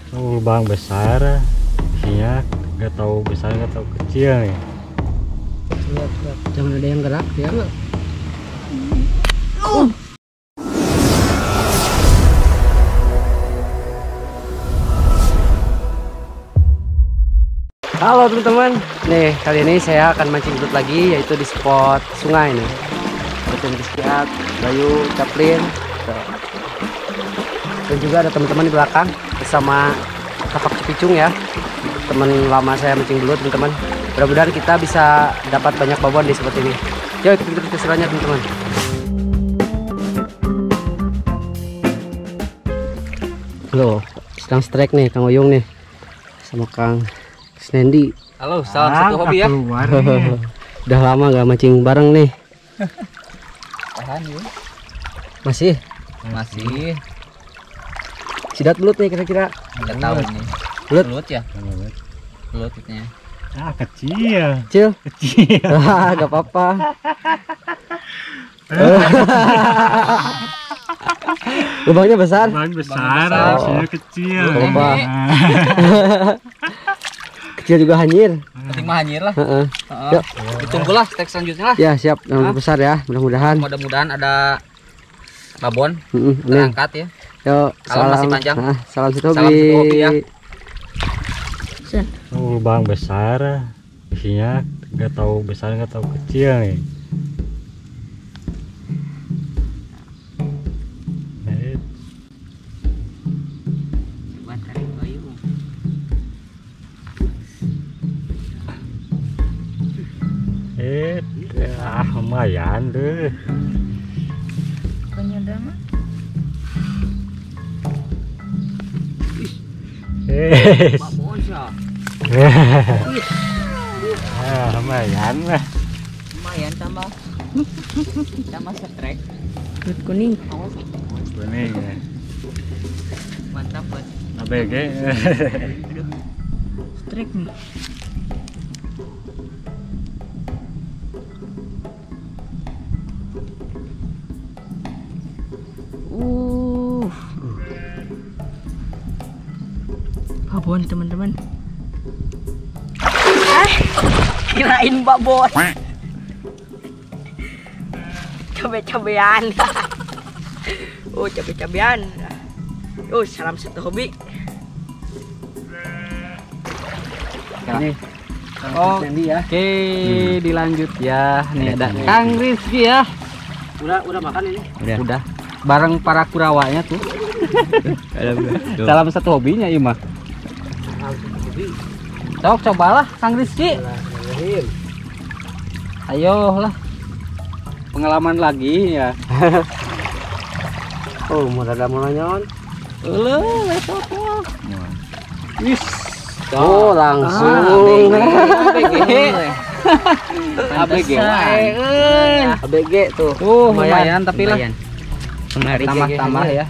lubang besar, isinya nggak tahu besar nggak tahu kecil nih. Lihat, jangan ada yang gerak ya. Halo teman-teman, nih kali ini saya akan mancing belut lagi, yaitu di spot sungai nih. Seperti Rizkyat, Bayu, Caplin, dan juga ada teman-teman di belakang bersama Tapak Cipicung ya, teman lama saya mancing belut teman-teman. Mudah-mudahan kita bisa dapat banyak babon di seperti ini. Yuk ikuti keseruannya teman-teman. Halo, sedang strike nih Kang Oyung nih sama Kang Nendi. Halo, salam satu hobi ya. Udah lama gak mancing bareng nih. Tahan yuk. Masih sidat belut nih kira-kira. Nggak tahu nih. Belut ya? Belutnya. Ah, kecil. Kecil. Ah, gak apa-apa. Lubangnya besar. Lubang besar, isinya kecil. Coba. Kecil juga hanyir. Penting mah hanyir lah. Yuk. Ditunggulah stek selanjutnya lah. Ya siap, yang besar ya, mudah-mudahan. Mudah-mudahan ada babon Nih. terangkat ya. Yuk, Kalau masih panjang. Salam satu Salam satu hobi ya. Lubang besar, isinya nggak tahu besar nggak tahu kecil nih. Lumayan deh. Babon siya. Lumayan lah. Lumayan tambah setrek. Kuning. Kuning ya. Mantap buat ABG. Strek nih. Babon teman-teman. Kirain babon. Cabe-cabean. Oh, cabe-cabean. Oh, salam satu hobi. nih. Oke, dilanjut ya. Nih ada Kang Rizky ya. Udah makan ini? Udah. Bareng para kurawanya tuh. Salam satu hobinya Ima. Sok cobalah Kang Rizky. Ayo lah. Pengalaman lagi ya. Oh, mau ada nyon. Wis. Oh, langsung. ABG. ABG tuh. Lumayan tapi lah. Tambah ya.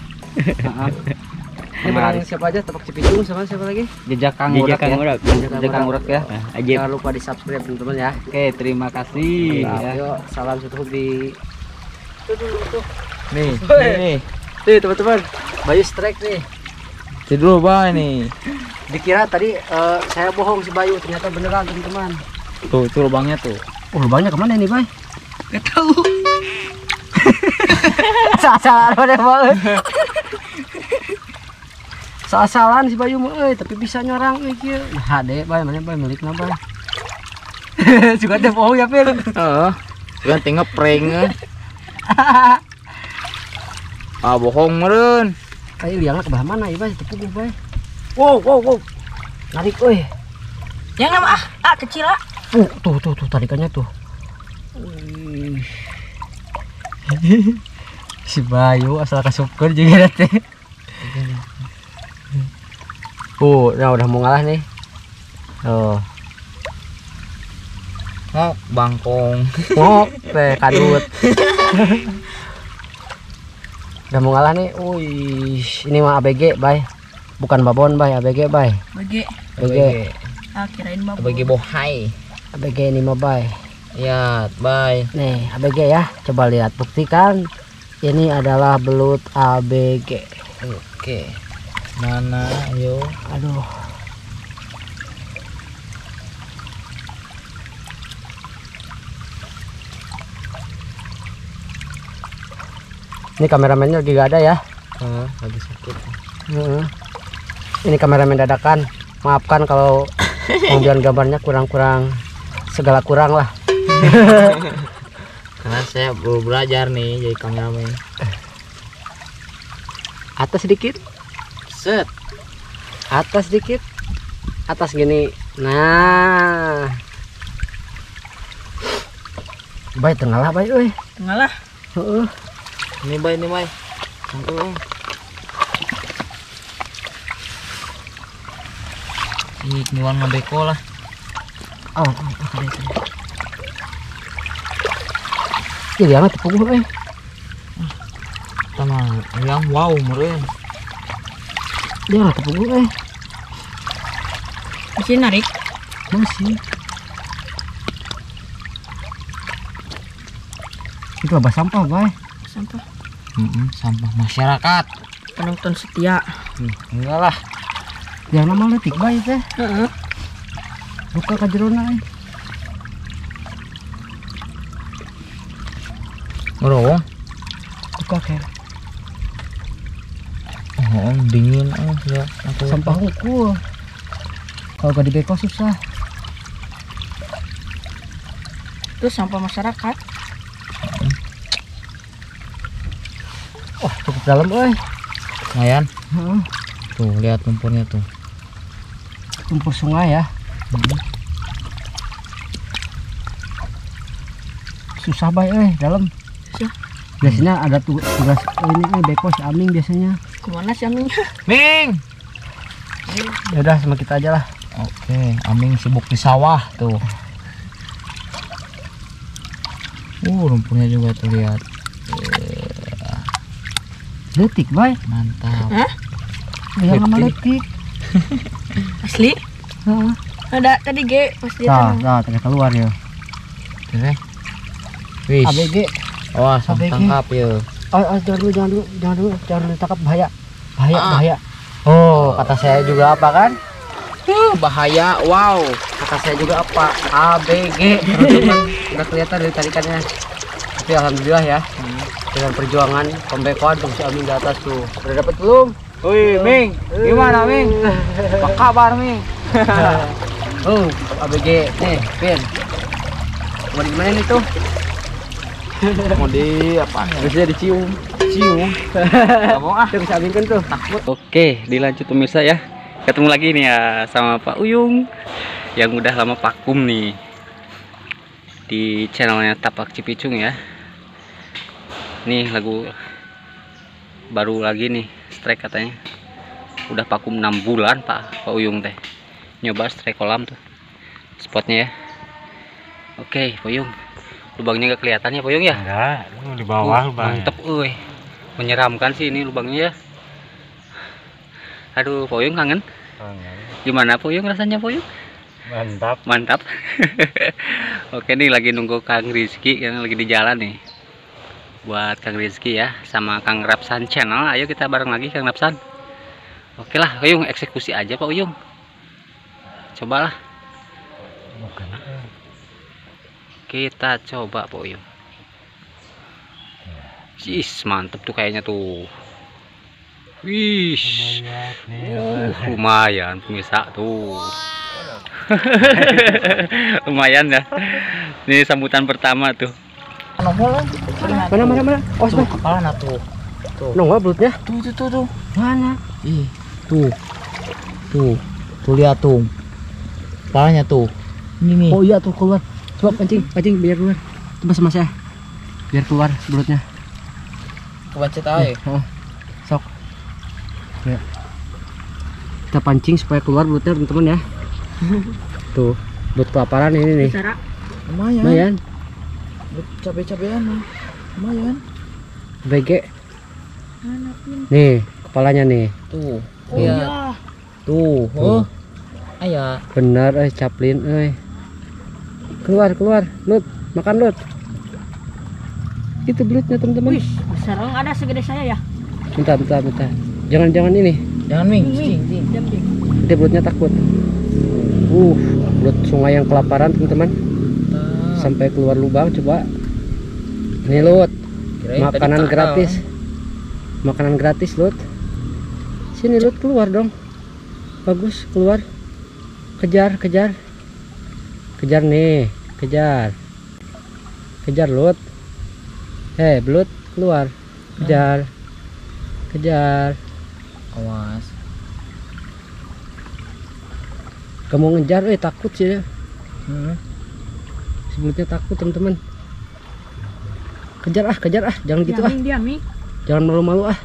Ini siapa aja? Tapak Cipicung sama siapa lagi? Jejak Kang Urak ya. Jejak Kang Urak ya. Jangan lupa di subscribe teman-teman ya. Oke, terima kasih. Yuk, salam satu hobi. Tuh. Nih. Nih teman-teman, Bayu strike nih. Dulu bang ini. Dikira tadi saya bohong si Bayu, ternyata beneran teman-teman. Tuh, itu lubangnya tuh. Oh, lubangnya kemana ini, Bay? Gak tahu. Salah banget banget. Salah-salahan si Bayu mah, tapi bisa nyorang nih kieu. Nah, deh, Bay, mana Bay milikna, Bay. Juga teh bohong ya, Pil. Heeh. Ganti ngeprank. Ah, bohong meureun. Kayak liangna ke belah mana ieu, Bay? Tepuk, Bay. Wow. Narik euy. Jangan kecil ah. Tuh tarikannya tuh. Si Bayu asal kasupkeun juga teh. Udah mau ngalah nih. Oh. Ngok bangkong. Ngok teh kadut. Udah mau ngalah nih. Ini mah ABG, Bay. Bukan babon, Bay, ABG, Bay. ABG. Kirain babon. ABG bohai. ABG ini mah, Bay. Lihat, Bay. Nih, ABG ya. Coba lihat, buktikan. Ini adalah belut ABG. Oke. Mana? Ayo. Aduh. Ini kameramennya lagi gak ada ya. Lagi sakit. Ini kameramen dadakan. Maafkan kalau pengambilan gambarnya kurang-kurang, segala kurang lah. Karena saya baru belajar nih jadi kameramen. Atas sedikit, Set. atas sedikit, atas gini. Nah, baik tengah lah, baik, euy. Tengah lah. Ini bay, ini bay. Santuy. Ih, niwan ngabeko lah. Oh, jadi amat tepung, euy. Tama, yang wow meren. Dia nggak tepung, euy. Masih narik. Masih. Itu apa sampah, bay? Sampah. Sampah masyarakat. Penonton setia. Enggak lah. Yang nama letik, bay teh. Heeh. Buka kajerona, euy. Ngerowong. Buka kayak Oh, dingin ya. Aku sampah unggul. Kalau gak dibeko susah. Itu sampah masyarakat. Wah, cukup dalam, euy. lumayan. Heeh. Tuh, lihat lumpurnya tuh. Lumpur sungai ya. Susah, bay, euy, dalam. Susah. Biasanya ada tugas ini beko si Aming biasanya. Kemana sih Aming? Ming. Ya udah sama kita aja lah. Oke, Aming sibuk di sawah tuh. Lumpurnya juga tuh lihat. Letik, bay. Mantap. Hah? Yang nama letik. Asli? Heeh. Ada tadi G pas dia Nah, tanam. nah, ternyata keluar ya. Oke. Wis. ABG. Wah, sama ABG. tangkap ya. Jangan dulu ditangkap, bahaya. Bahaya. Oh, kata saya juga apa kan? Bahaya. Wow. Kata saya juga apa? ABG. Teman-teman, udah kelihatan dari tarikannya. Tapi alhamdulillah ya. Dengan perjuangan pembekoan tuh si Aming di atas tuh. Udah dapat belum? Wih, Ming. Gimana, Ming? Apa kabar, Ming? Oh, ABG nih, Pin. Mau di mana nih tuh? Mau di apa? Biasanya dicium. Cium. Kamu ah. Tuh bisa Aming kan tuh. Oke, dilanjut pemirsa ya. Ketemu lagi nih ya sama Pak Uyung yang udah lama vakum nih di channelnya Tapak Cipicung ya. Nih lagu baru lagi nih, strike katanya. Udah vakum 6 bulan Pak Uyung teh. Nyoba strike kolam tuh spotnya ya. Oke, Pak Uyung. Lubangnya gak kelihatan ya Pak Uyung ya? Enggak, di bawah lubangnya. Mantep, euy. Menyeramkan sih ini lubangnya ya. Aduh, Pak Uyung kangen. Gimana Pak Uyung rasanya Pak Uyung? Mantap. Mantap. Oke nih lagi nunggu Kang Rizky yang lagi di jalan nih. Buat Kang Rizky ya sama Kang Rapsan channel. Ayo kita bareng lagi Kang Rapsan. Oke lah, Pak Uyung eksekusi aja Pak Uyung. Cobalah. Kita coba Pak Uyung. Jis, mantep tuh kayaknya tuh. Wih, lumayan pemirsa tuh. Lumayan ya. Ini sambutan pertama tuh. Mana? Oh, Tuh, kepala tuh. nongol belutnya. Tuh. Mana? Ih, tuh. Tuh lihat tuh. Kepalanya tuh. Ini nih. Oh iya tuh keluar. Coba pancing biar keluar. Coba sama saya. Biar keluar belutnya. Kebacet aja. Oh, sok. Ya. Kita pancing supaya keluar belutnya teman-teman ya. Tuh, belut kelaparan ini nih. Sarah. Lumayan. Cabe-cabean. Lumayan. BG. Nih, kepalanya nih. Tuh. Oh iya. Tuh. Tuh. Ayah. Benar, Caplin, Keluar, Lut. Makan, Lut. Itu belutnya, teman-teman. Wih, besar. Ada segede saya ya. Bentar. Jangan ini. Jangan Ming, cing. Diam, Ding. Gede belutnya takut. Belut sungai yang kelaparan teman-teman. Sampai keluar lubang coba. Ini Lut, makanan gratis. Makanan gratis Lut. Sini Lut, keluar dong. Bagus, keluar. Kejar nih, kejar Lut. Belut keluar. Kejar. Awas. Kamu ngejar, takut sih ya. Hmm. Si belutnya takut teman-teman. Kejar ah, jangan gitu ah. Diam, Ming. Jangan malu-malu ah.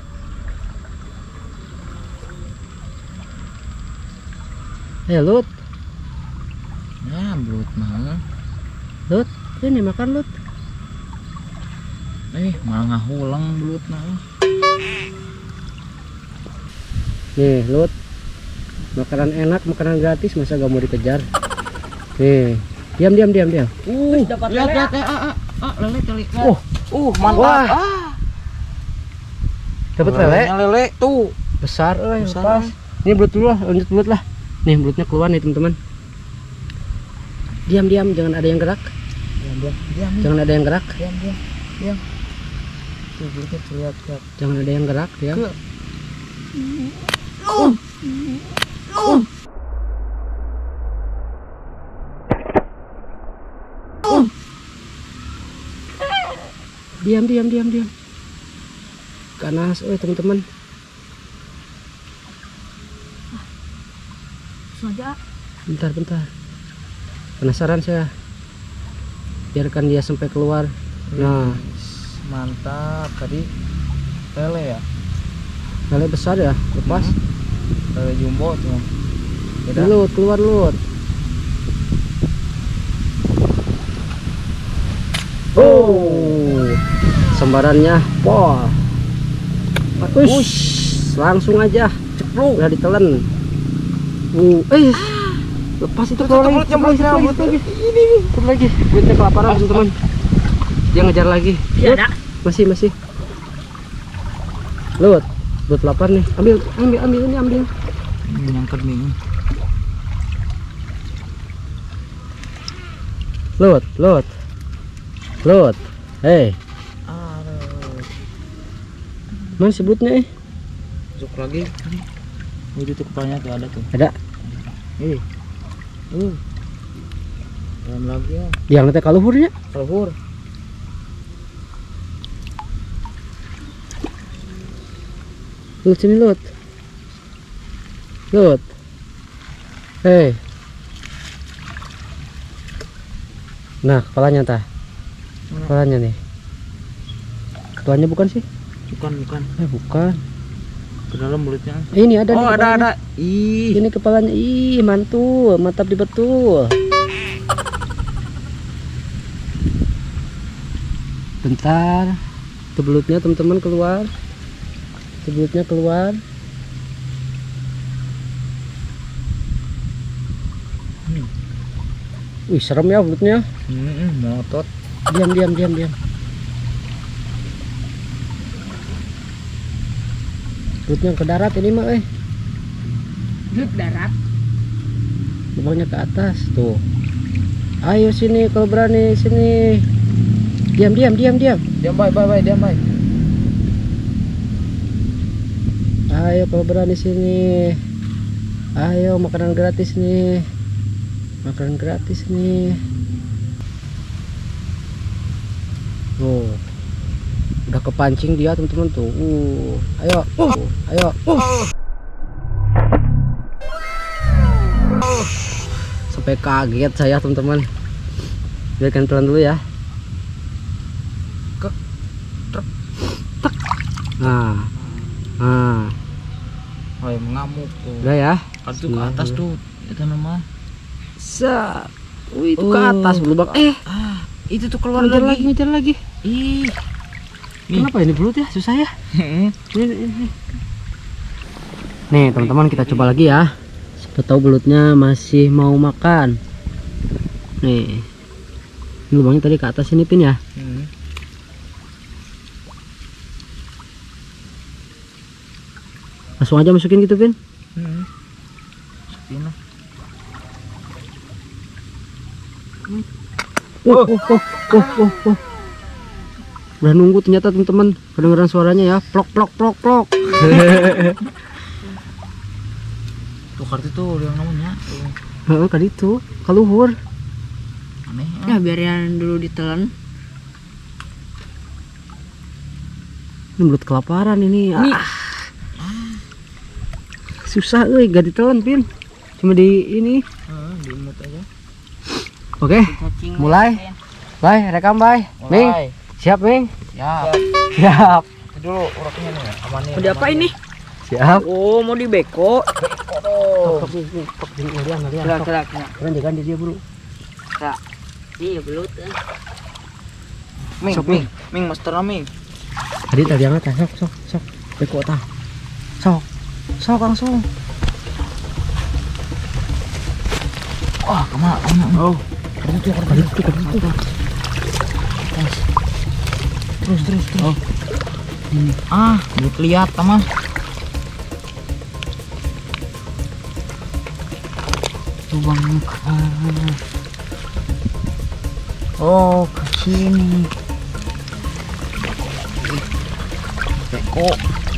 Lut. Ya, belut mah. Lut, ini makan Lut. Malah ngahulang belut mah. Nih Lut, makanan enak, makanan gratis, masa gak mau dikejar? Nih, diam. Dapat Lihat, lele. lele. Mantap. Wah. Dapat lele. Lele tuh. Besar, Besar, pas. Ini belut dulu lah, lanjut belut lah. Nih belutnya keluar nih teman-teman. Diam, jangan ada yang gerak. Diam. Jangan ada yang gerak. Diam. Tuh belutnya lihat. Jangan ada yang gerak ya. Diam. Ganas, teman-teman. Sengaja. Bentar. Penasaran saya. Biarkan dia sampai keluar. Nah, Mantap. Tadi lele ya. lele besar ya, lepas. Lele jumbo tuh. Beda. Lut, keluar Lut. Sembarannya pol. Langsung aja ceplok, udah ditelan. Lepas itu keluar lagi. Ceplok lagi. Belutnya kelaparan teman-teman. Dia ngejar lagi. Tidak ada. Masih. Lut, belut lapar nih. Ambil. Nyangkut Ming. Lut. Mana si belutnya Masuk lagi. Itu tuh kepalanya tuh ada tuh. Ada. Dalam lagi ya. Yang nanti kaluhurnya. Kalhur. Lut sini Lut. Nah, kepalanya tah. Kepalanya nih. Ketuanya bukan sih? Bukan. Bukan. Ke dalam mulutnya. Ini ada nih kepalanya. ada. Ih. Ini kepalanya. Ih, mantul, mantap dibetul. Bentar. Itu belutnya teman-teman keluar. Wih, serem ya belutnya. Motot. Diam. Belutnya ke darat ini mah Belut darat. lubangnya ke atas tuh. Ayo sini kalau berani, sini. Diam. Diam baik. Ayo kalau berani sini. Ayo, makanan gratis nih. Oh, udah kepancing dia teman-teman tuh. Ayo. Sampai kaget saya teman-teman. Biarkan pelan dulu ya. Nah. Mengamuk tuh. Udah ya. Itu ke atas tuh. Itu nama. Wih, itu ke atas lubang. Itu tuh keluar Ngejar lagi. Ih. Kenapa ini belut ya? Susah ya. Nih teman-teman, kita coba lagi ya. Siapa tahu belutnya masih mau makan. Nih. Ini lubangnya tadi ke atas ini Pin ya. Langsung aja masukin gitu, Pin. Masukin lah. Udah nunggu ternyata teman-teman, kedengeran suaranya ya, plok plok plok plok. Tuh kartu tuh yang namanya. Tuh. Heeh, kan itu, kaluhur. Aneh Ya biarin dulu ditelan. Ini mulut kelaparan ini. Susah euy, gak ditelan, Pin. Cuma di ini. Diemut aja. Oke, mulai. Bye, rekam bye. Ming, siap Ming? Ya. Siap. Itu dulu uraknya nih, amanin. Udah apa ini? Siap. Oh, mau dibeko. Gerak. Keren jangan dia bro. Iya, belut. Ming, Sok, Ming, master Ming. Tadi angkat sok. Beko tah. Sok langsung. Wah, kemana? Oh. Itu. Terus. Oh. Ini. Belum kelihatan mah. Lubang. Oh, ke sini. Beko.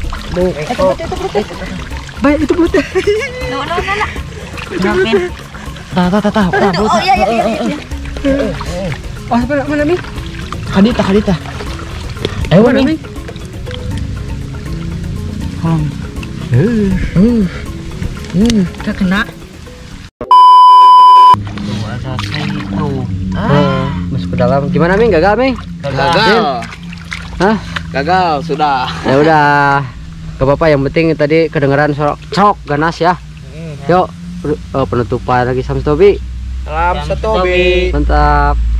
Baik itu belutnya. Kenapa? Oh iya. Wah, mana Ming? Kadita. Ayo Mana Ming. Ming? Udah kena. Tuh ada itu. Masuk ke dalam. Gimana Ming? Gagal Ming? Gagal. Hah? Gagal sudah. Ya udah. Gak apa-apa, yang penting tadi kedengeran cok ganas ya. Yuk, penutupan lagi Samstobi. Salam Satobi. Mantap.